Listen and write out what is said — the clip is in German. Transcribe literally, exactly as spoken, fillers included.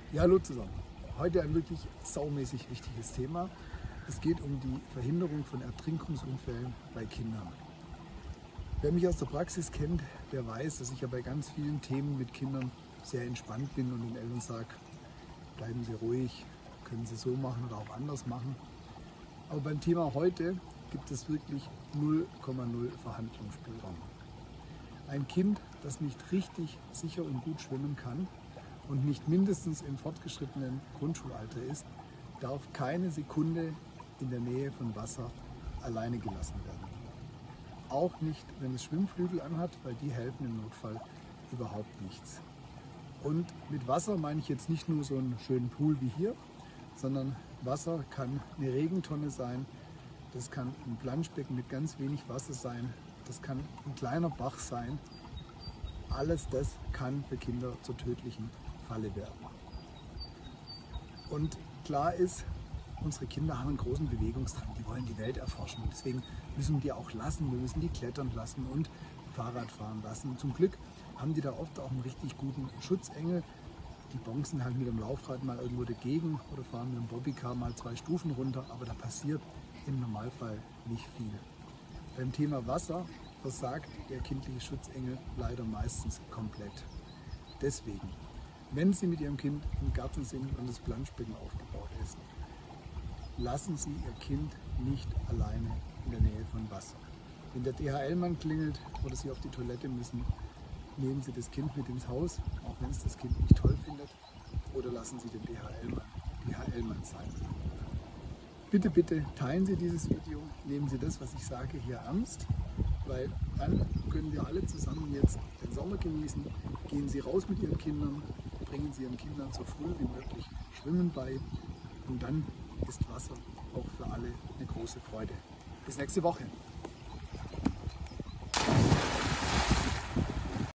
Ja, hallo zusammen. Heute ein wirklich saumäßig wichtiges Thema. Es geht um die Verhinderung von Ertrinkungsunfällen bei Kindern. Wer mich aus der Praxis kennt, der weiß, dass ich ja bei ganz vielen Themen mit Kindern sehr entspannt bin und den Eltern sage, bleiben Sie ruhig, können Sie so machen oder auch anders machen. Aber beim Thema heute gibt es wirklich null Komma null Verhandlungsspielraum. Ein Kind, das nicht richtig sicher und gut schwimmen kann und nicht mindestens im fortgeschrittenen Grundschulalter ist, darf keine Sekunde in der Nähe von Wasser alleine gelassen werden. Auch nicht, wenn es Schwimmflügel anhat, weil die helfen im Notfall überhaupt nichts. Und mit Wasser meine ich jetzt nicht nur so einen schönen Pool wie hier, sondern Wasser kann eine Regentonne sein, das kann ein Planschbecken mit ganz wenig Wasser sein, das kann ein kleiner Bach sein. Alles das kann für Kinder zur tödlichen Falle werden. Und klar ist, unsere Kinder haben einen großen Bewegungsdrang, die wollen die Welt erforschen. Und deswegen müssen wir die auch lassen, wir müssen die klettern lassen und Fahrrad fahren lassen. Und zum Glück haben die da oft auch einen richtig guten Schutzengel. Die bonzen halt mit dem Laufrad mal irgendwo dagegen oder fahren mit dem Bobbycar mal zwei Stufen runter, aber da passiert im Normalfall nicht viel. Beim Thema Wasser versagt der kindliche Schutzengel leider meistens komplett. Deswegen, wenn Sie mit Ihrem Kind im Garten sind und das Planschbecken aufgebaut ist, lassen Sie Ihr Kind nicht alleine in der Nähe von Wasser. Wenn der D H L-Mann klingelt oder Sie auf die Toilette müssen, nehmen Sie das Kind mit ins Haus, auch wenn es das Kind nicht toll findet, oder lassen Sie den D H L-Mann D H L-Mann sein. Bitte, bitte teilen Sie dieses Video, nehmen Sie das, was ich sage, hier ernst, weil dann können wir alle zusammen jetzt den Sommer genießen. Gehen Sie raus mit Ihren Kindern, bringen Sie Ihren Kindern so früh wie möglich Schwimmen bei und dann ist Wasser auch für alle eine große Freude. Bis nächste Woche.